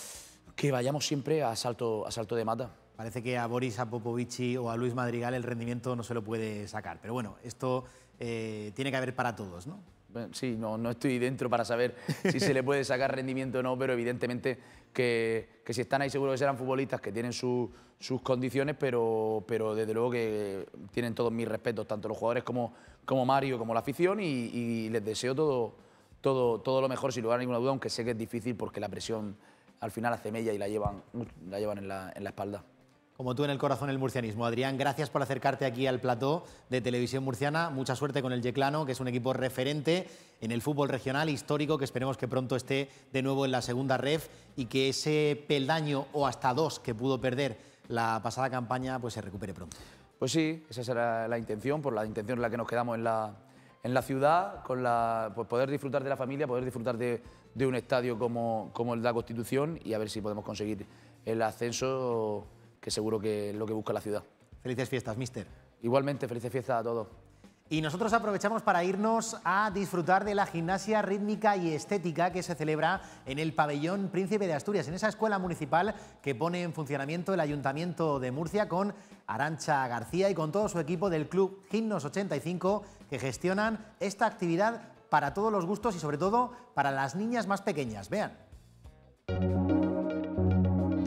que vayamos siempre a salto, a salto de mata. Parece que a Boris, a Popovici o a Luis Madrigal el rendimiento no se lo puede sacar. Pero bueno, esto eh, tiene que haber para todos, ¿no? Sí, no, no estoy dentro para saber si se le puede sacar rendimiento o no, pero evidentemente que, que si están ahí seguro que serán futbolistas que tienen su, sus condiciones, pero, pero desde luego que tienen todos mis respetos, tanto los jugadores como, como Mario, como la afición, y, y les deseo todo, todo, todo lo mejor, sin lugar a ninguna duda, aunque sé que es difícil porque la presión al final hace mella y la llevan, la llevan en la, en la espalda. Como tú en el corazón el murcianismo. Adrián, gracias por acercarte aquí al plató de Televisión Murciana. Mucha suerte con el Yeclano, que es un equipo referente en el fútbol regional, histórico, que esperemos que pronto esté de nuevo en la segunda ref y que ese peldaño o hasta dos que pudo perder la pasada campaña pues se recupere pronto. Pues sí, esa será la intención, por la intención en la que nos quedamos en la, en la ciudad, con la, pues poder disfrutar de la familia, poder disfrutar de, de un estadio como, como el de la Constitución y a ver si podemos conseguir el ascenso, que seguro que es lo que busca la ciudad. Felices fiestas, míster. Igualmente, felices fiestas a todos. Y nosotros aprovechamos para irnos a disfrutar de la gimnasia rítmica y estética que se celebra en el pabellón Príncipe de Asturias, en esa escuela municipal que pone en funcionamiento el Ayuntamiento de Murcia con Arantxa García y con todo su equipo del Club Gimnos ochenta y cinco, que gestionan esta actividad para todos los gustos y sobre todo para las niñas más pequeñas. Vean.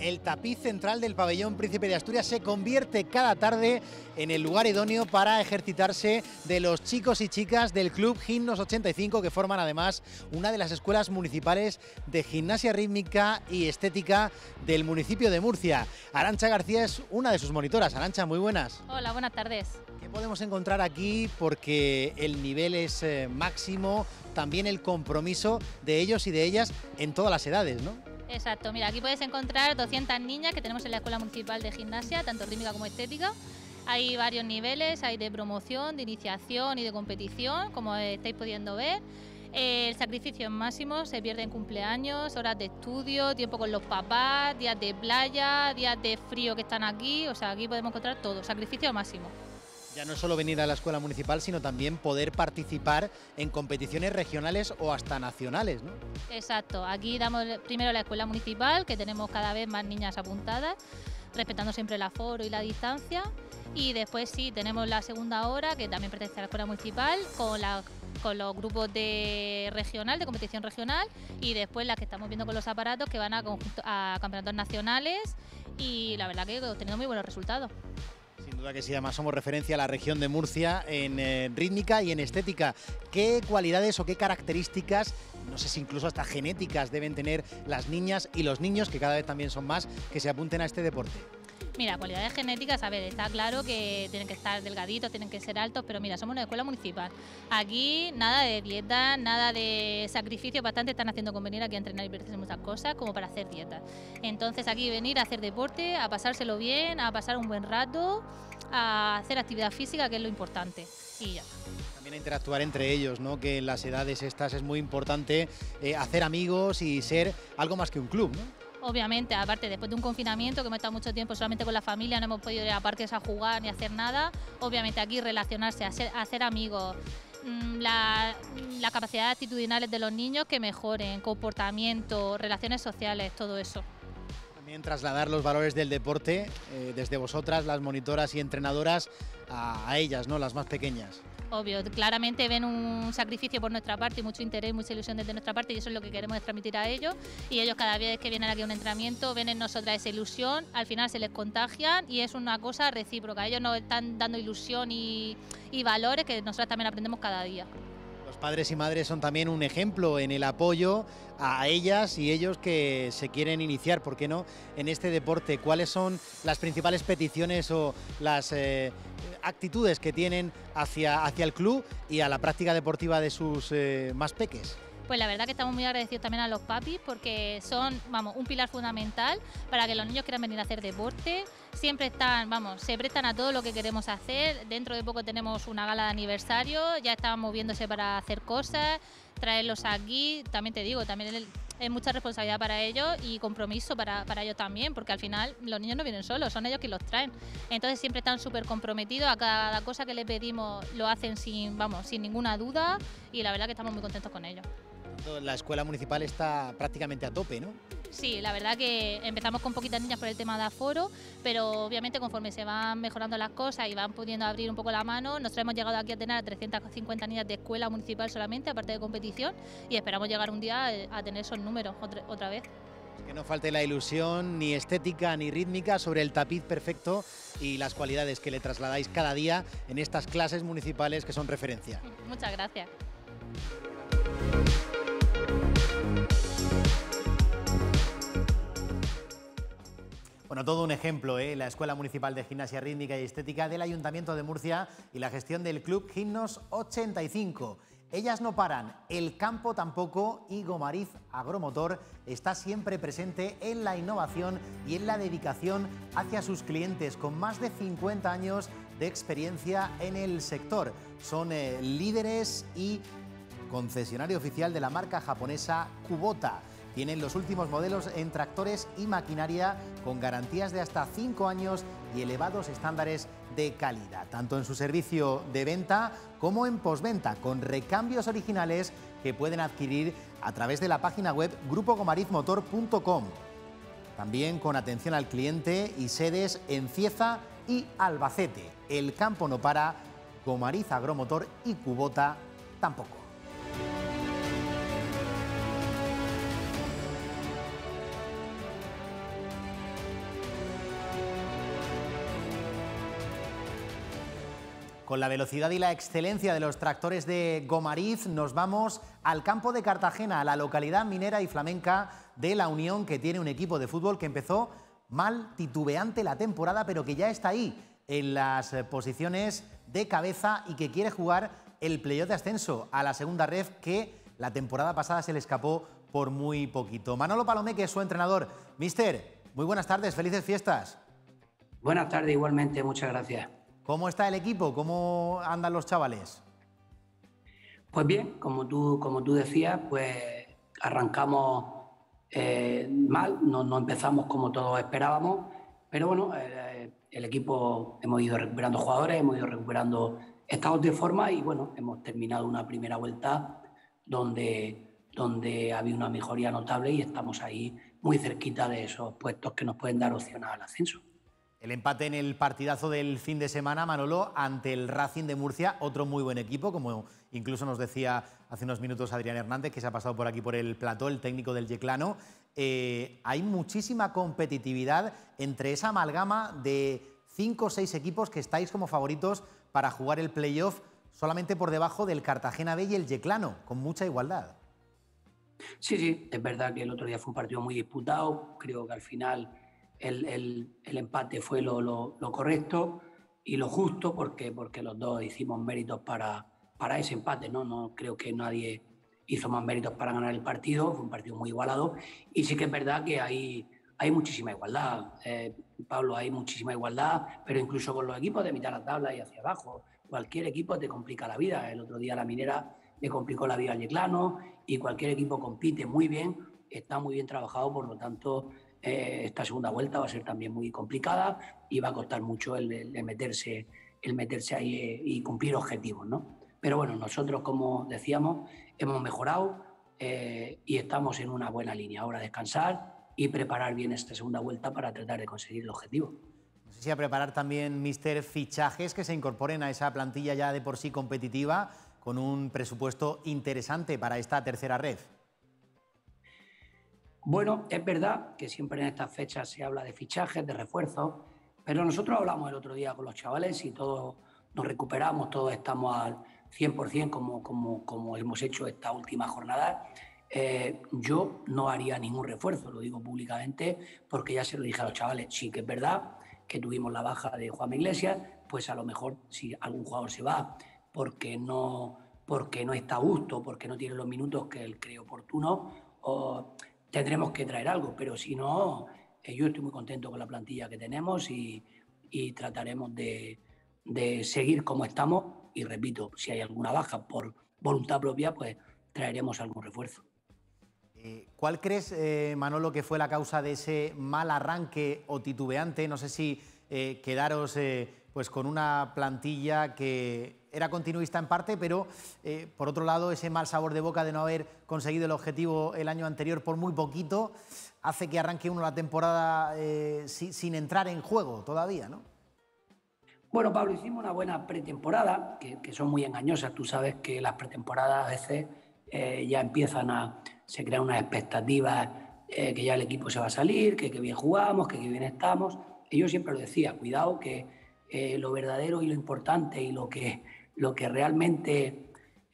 El tapiz central del pabellón Príncipe de Asturias se convierte cada tarde en el lugar idóneo para ejercitarse de los chicos y chicas del Club Gimnos ochenta y cinco, que forman además una de las escuelas municipales de gimnasia rítmica y estética del municipio de Murcia. Arantxa García es una de sus monitoras. Arantxa, muy buenas. Hola, buenas tardes. ¿Qué podemos encontrar aquí? Porque el nivel es eh, máximo, también el compromiso de ellos y de ellas en todas las edades, ¿no? Exacto, mira, aquí puedes encontrar doscientas niñas que tenemos en la Escuela Municipal de Gimnasia, tanto rítmica como estética. Hay varios niveles, hay de promoción, de iniciación y de competición, como estáis pudiendo ver. El sacrificio es máximo, se pierden cumpleaños, horas de estudio, tiempo con los papás, días de playa, días de frío que están aquí, o sea, aquí podemos encontrar todo, sacrificio máximo. Ya no es solo venir a la escuela municipal, sino también poder participar en competiciones regionales o hasta nacionales, ¿no? Exacto, aquí damos primero la escuela municipal, que tenemos cada vez más niñas apuntadas, respetando siempre el aforo y la distancia, y después sí, tenemos la segunda hora, que también pertenece a la escuela municipal, con, la, con los grupos de regional, de competición regional, y después las que estamos viendo con los aparatos, que van a, conjunto, a campeonatos nacionales, y la verdad que obteniendo muy buenos resultados. Sin duda que sí, además somos referencia a la región de Murcia en eh, rítmica y en estética. ¿Qué cualidades o qué características, no sé si incluso hasta genéticas, deben tener las niñas y los niños, que cada vez también son más, que se apunten a este deporte? Mira, cualidades genéticas, a ver, está claro que tienen que estar delgaditos, tienen que ser altos, pero mira, somos una escuela municipal. Aquí nada de dieta, nada de sacrificio, bastante están haciendo con venir aquí a entrenar y perderse muchas cosas como para hacer dieta. Entonces aquí venir a hacer deporte, a pasárselo bien, a pasar un buen rato, a hacer actividad física, que es lo importante, y ya. También a interactuar entre ellos, ¿no? Que en las edades estas es muy importante eh, hacer amigos y ser algo más que un club, ¿no? Obviamente, aparte, después de un confinamiento, que hemos estado mucho tiempo solamente con la familia, no hemos podido ir a parques a jugar ni hacer nada, obviamente aquí relacionarse, hacer, hacer amigos, la, la capacidad actitudinales de los niños que mejoren, comportamiento, relaciones sociales, todo eso. También trasladar los valores del deporte eh, desde vosotras, las monitoras y entrenadoras, a, a ellas, ¿no? Las más pequeñas. Obvio, claramente ven un sacrificio por nuestra parte y mucho interés, mucha ilusión desde nuestra parte, y eso es lo que queremos transmitir a ellos, y ellos cada vez que vienen aquí a un entrenamiento ven en nosotras esa ilusión, al final se les contagian y es una cosa recíproca, ellos nos están dando ilusión y, y valores que nosotros también aprendemos cada día. Los padres y madres son también un ejemplo en el apoyo a ellas y ellos que se quieren iniciar, ¿por qué no?, en este deporte. ¿Cuáles son las principales peticiones o las eh, actitudes que tienen hacia, hacia el club y a la práctica deportiva de sus eh, más peques? Pues la verdad que estamos muy agradecidos también a los papis porque son, vamos, un pilar fundamental para que los niños quieran venir a hacer deporte. Siempre están, vamos, se prestan a todo lo que queremos hacer. Dentro de poco tenemos una gala de aniversario, ya estaban moviéndose para hacer cosas, traerlos aquí. También te digo, también es, es mucha responsabilidad para ellos y compromiso para, para ellos también, porque al final los niños no vienen solos, son ellos quienes los traen. Entonces siempre están súper comprometidos, a cada cosa que les pedimos lo hacen sin, vamos, sin ninguna duda, y la verdad que estamos muy contentos con ellos. La escuela municipal está prácticamente a tope, ¿no? Sí, la verdad que empezamos con poquitas niñas por el tema de aforo, pero obviamente conforme se van mejorando las cosas y van pudiendo abrir un poco la mano, nosotros hemos llegado aquí a tener a trescientas cincuenta niñas de escuela municipal solamente, aparte de competición, y esperamos llegar un día a tener esos números otra, otra vez. Que no falte la ilusión ni estética ni rítmica sobre el tapiz perfecto y las cualidades que le trasladáis cada día en estas clases municipales que son referencia. Muchas gracias. Bueno, todo un ejemplo, ¿eh? La Escuela Municipal de Gimnasia Rítmica y Estética del Ayuntamiento de Murcia y la gestión del Club Gimnos ochenta y cinco. Ellas no paran, el campo tampoco, y Gomariz Agromotor está siempre presente en la innovación y en la dedicación hacia sus clientes, con más de cincuenta años de experiencia en el sector. Son eh, líderes y concesionario oficial de la marca japonesa Kubota. Tienen los últimos modelos en tractores y maquinaria con garantías de hasta cinco años y elevados estándares de calidad, tanto en su servicio de venta como en postventa, con recambios originales que pueden adquirir a través de la página web grupo gomariz motor punto com. También con atención al cliente y sedes en Cieza y Albacete. El campo no para, Gomariz Agromotor y Kubota tampoco. con la velocidad y la excelencia de los tractores de Gomariz, nos vamos al campo de Cartagena, a la localidad minera y flamenca de La Unión, que tiene un equipo de fútbol que empezó mal, titubeante la temporada, pero que ya está ahí, en las posiciones de cabeza y que quiere jugar el playoff de ascenso a la segunda ref, que la temporada pasada se le escapó por muy poquito. Manolo Palomé, que es su entrenador. Mister, muy buenas tardes, felices fiestas. Buenas tardes, igualmente, muchas gracias. ¿Cómo está el equipo? ¿Cómo andan los chavales? Pues bien, como tú, como tú decías, pues arrancamos eh, mal, no, no empezamos como todos esperábamos, pero bueno, eh, el equipo hemos ido recuperando jugadores, hemos ido recuperando estados de forma y bueno, hemos terminado una primera vuelta donde, donde había una mejoría notable y estamos ahí muy cerquita de esos puestos que nos pueden dar opción al ascenso. El empate en el partidazo del fin de semana, Manolo, ante el Racing de Murcia, otro muy buen equipo, como incluso nos decía hace unos minutos Adrián Hernández, que se ha pasado por aquí por el plató, el técnico del Yeclano. Eh, hay muchísima competitividad entre esa amalgama de cinco o seis equipos que estáis como favoritos para jugar el playoff, solamente por debajo del Cartagena B y el Yeclano, con mucha igualdad. Sí, sí, es verdad que el otro día fue un partido muy disputado, creo que al final El, el, el empate fue lo, lo, lo correcto y lo justo porque, porque los dos hicimos méritos para, para ese empate, ¿no? No creo que nadie hizo más méritos para ganar el partido, fue un partido muy igualado y sí que es verdad que hay, hay muchísima igualdad, eh, Pablo, hay muchísima igualdad, pero incluso con los equipos de mitad de la tabla y hacia abajo, cualquier equipo te complica la vida. El otro día la Minera le complicó la vida al Yeclano y cualquier equipo compite muy bien, está muy bien trabajado, por lo tanto Eh, esta segunda vuelta va a ser también muy complicada y va a costar mucho el, el meterse, el meterse ahí eh, y cumplir objetivos, ¿no? Pero bueno, nosotros, como decíamos, hemos mejorado eh, y estamos en una buena línea. Ahora descansar y preparar bien esta segunda vuelta para tratar de conseguir el objetivo. No sé si a preparar también, mister, fichajes que se incorporen a esa plantilla ya de por sí competitiva, con un presupuesto interesante para esta tercera ref. Bueno, es verdad que siempre en estas fechas se habla de fichajes, de refuerzos, pero nosotros hablamos el otro día con los chavales y todos nos recuperamos, todos estamos al cien por cien como, como, como hemos hecho esta última jornada. Eh, yo no haría ningún refuerzo, lo digo públicamente porque ya se lo dije a los chavales. Sí que es verdad que tuvimos la baja de Juanma Iglesias, pues a lo mejor si algún jugador se va porque no, porque no está a gusto, porque no tiene los minutos que él cree oportuno, o tendremos que traer algo, pero si no, eh, yo estoy muy contento con la plantilla que tenemos y, y trataremos de, de seguir como estamos y repito, si hay alguna baja por voluntad propia, pues traeremos algún refuerzo. Eh, ¿Cuál crees, eh, Manolo, que fue la causa de ese mal arranque o titubeante? No sé si eh, quedaros eh, pues con una plantilla que era continuista en parte, pero eh, por otro lado ese mal sabor de boca de no haber conseguido el objetivo el año anterior por muy poquito hace que arranque uno la temporada eh, sin, sin entrar en juego todavía, ¿no? Bueno, Pablo, hicimos una buena pretemporada, que, que son muy engañosas. Tú sabes que las pretemporadas a veces eh, ya empiezan a... se crean unas expectativas eh, que ya el equipo se va a salir, que, que bien jugamos, que, que bien estamos. Y yo siempre lo decía, cuidado que eh, lo verdadero y lo importante y lo que... lo que realmente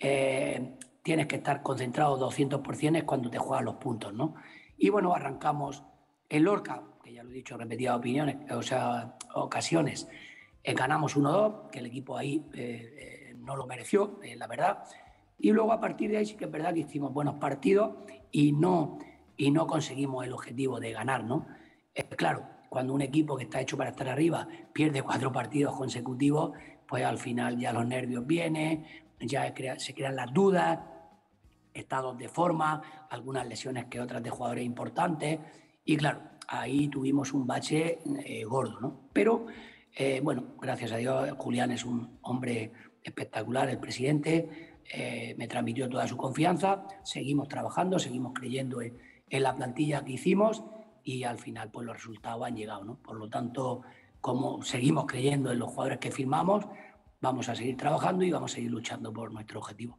eh, tienes que estar concentrado doscientos por cien es cuando te juegan los puntos, ¿no? Y bueno, arrancamos en Lorca, que ya lo he dicho en repetidas opiniones, o sea, ocasiones, eh, ganamos uno dos, que el equipo ahí eh, eh, no lo mereció, eh, la verdad. Y luego a partir de ahí sí que es verdad que hicimos buenos partidos y no, y no conseguimos el objetivo de ganar, ¿no? Eh, claro, cuando un equipo que está hecho para estar arriba pierde cuatro partidos consecutivos, pues al final ya los nervios vienen, ya se crean las dudas, estados de forma, algunas lesiones que otras de jugadores importantes. Y claro, ahí tuvimos un bache eh, gordo, ¿no? Pero, eh, bueno, gracias a Dios, Julián es un hombre espectacular, el presidente, eh, me transmitió toda su confianza, seguimos trabajando, seguimos creyendo en, en la plantilla que hicimos y al final pues los resultados han llegado, ¿no? Por lo tanto, como seguimos creyendo en los jugadores que firmamos, vamos a seguir trabajando y vamos a seguir luchando por nuestro objetivo.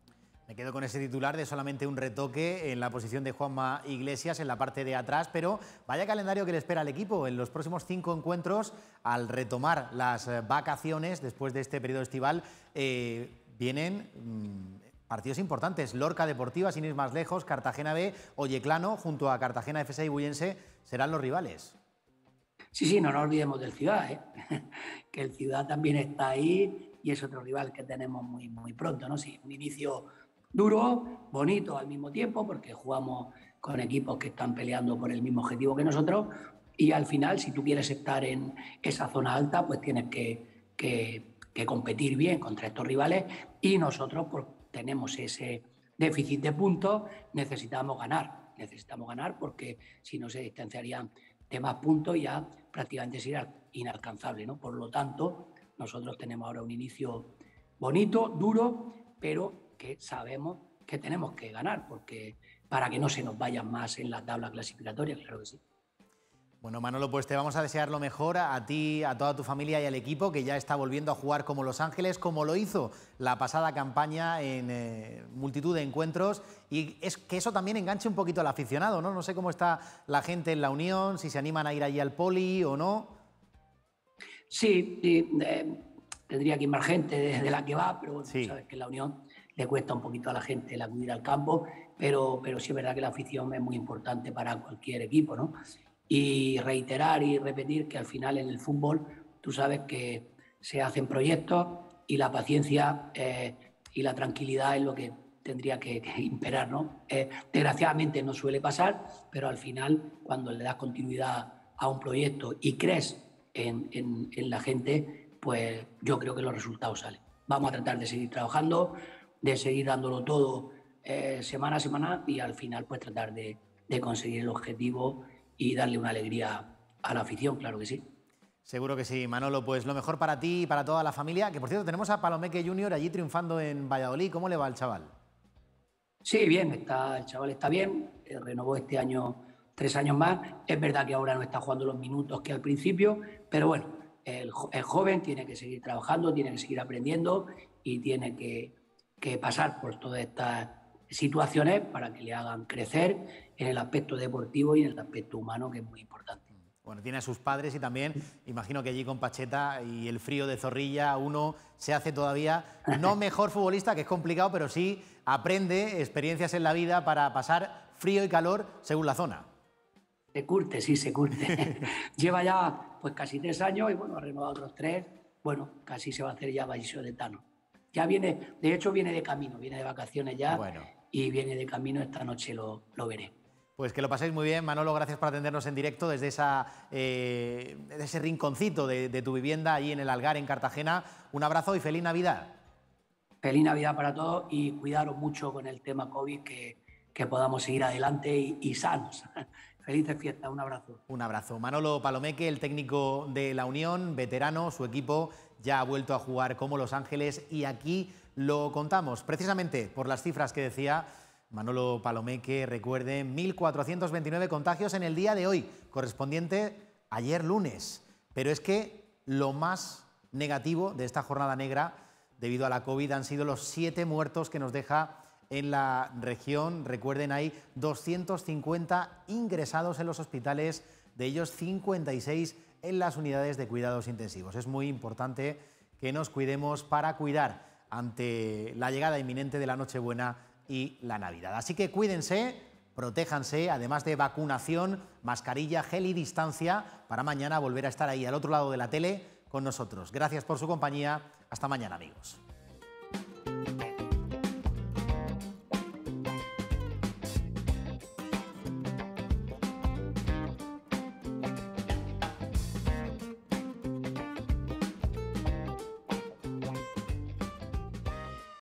Me quedo con ese titular de solamente un retoque en la posición de Juanma Iglesias en la parte de atrás, pero vaya calendario que le espera al equipo en los próximos cinco encuentros al retomar las vacaciones después de este periodo estival. Eh, vienen mmm, partidos importantes. Lorca Deportiva, sin ir más lejos, Cartagena B, Oyeclano, junto a Cartagena F S y Buyense serán los rivales. Sí, sí, no nos olvidemos del Ciudad, ¿eh? Que el Ciudad también está ahí y es otro rival que tenemos muy, muy pronto, ¿no? Sí, un inicio duro, bonito al mismo tiempo, porque jugamos con equipos que están peleando por el mismo objetivo que nosotros, y al final, si tú quieres estar en esa zona alta, pues tienes que, que, que competir bien contra estos rivales, y nosotros pues, tenemos ese déficit de puntos, necesitamos ganar, necesitamos ganar porque si no se distanciarían de más puntos y ya prácticamente sería inalcanzable, ¿no? Por lo tanto, nosotros tenemos ahora un inicio bonito, duro, pero que sabemos que tenemos que ganar, porque para que no se nos vayan más en la tabla clasificatoria, claro que sí. Bueno, Manolo, pues te vamos a desear lo mejor a ti, a toda tu familia y al equipo, que ya está volviendo a jugar como Los Ángeles, como lo hizo la pasada campaña en eh, multitud de encuentros, y es que eso también enganche un poquito al aficionado, ¿no? No sé cómo está la gente en la Unión, si se animan a ir allí al Poli o no. Sí, sí eh, tendría que ir más gente desde la que va, pero bueno, sí. Sabes que en la Unión le cuesta un poquito a la gente el acudir al campo, pero, pero sí es verdad que la afición es muy importante para cualquier equipo, ¿no? Y reiterar y repetir que al final en el fútbol tú sabes que se hacen proyectos y la paciencia eh, y la tranquilidad es lo que tendría que, que imperar, ¿no? Eh, desgraciadamente no suele pasar, pero al final cuando le das continuidad a un proyecto y crees en, en, en la gente, pues yo creo que los resultados salen. Vamos a tratar de seguir trabajando, de seguir dándolo todo eh, semana a semana y al final pues tratar de, de conseguir el objetivo y darle una alegría a la afición, claro que sí. Seguro que sí, Manolo. Pues lo mejor para ti y para toda la familia, que por cierto tenemos a Palomeque junior allí triunfando en Valladolid. ¿Cómo le va al chaval? Sí, bien, está, el chaval está bien, eh, renovó este año tres años más. Es verdad que ahora no está jugando los minutos que al principio, pero bueno, el, el joven tiene que seguir trabajando, tiene que seguir aprendiendo y tiene que, que pasar por todas estas situaciones para que le hagan crecer en el aspecto deportivo y en el aspecto humano, que es muy importante. Bueno, tiene a sus padres y también, imagino que allí con Pacheta y el frío de Zorrilla, uno se hace todavía, no mejor futbolista, que es complicado, pero sí aprende experiencias en la vida para pasar frío y calor según la zona. Se curte, sí, se curte. Lleva ya pues casi tres años y bueno, ha renovado otros tres. Bueno, casi se va a hacer ya vallisoletano. Ya viene, de hecho viene de camino, viene de vacaciones ya bueno. Y viene de camino, esta noche lo, lo veré. Pues que lo paséis muy bien, Manolo, gracias por atendernos en directo desde esa, eh, ese rinconcito de, de tu vivienda ahí en el Algar, en Cartagena. Un abrazo y feliz Navidad. Feliz Navidad para todos y cuidaros mucho con el tema COVID, que, que podamos seguir adelante y, y sanos. Felices fiestas, un abrazo. Un abrazo. Manolo Palomeque, el técnico de la Unión, veterano, su equipo ya ha vuelto a jugar como Los Ángeles y aquí lo contamos precisamente por las cifras que decía Manolo Palomeque. Recuerden, mil cuatrocientos veintinueve contagios en el día de hoy, correspondiente ayer lunes. Pero es que lo más negativo de esta jornada negra debido a la COVID han sido los siete muertos que nos deja en la región. Recuerden, hay doscientos cincuenta ingresados en los hospitales, de ellos cincuenta y seis en las unidades de cuidados intensivos. Es muy importante que nos cuidemos para cuidar ante la llegada inminente de la Nochebuena y la Navidad. Así que cuídense, protéjanse, además de vacunación, mascarilla, gel y distancia, para mañana volver a estar ahí al otro lado de la tele con nosotros. Gracias por su compañía. Hasta mañana, amigos.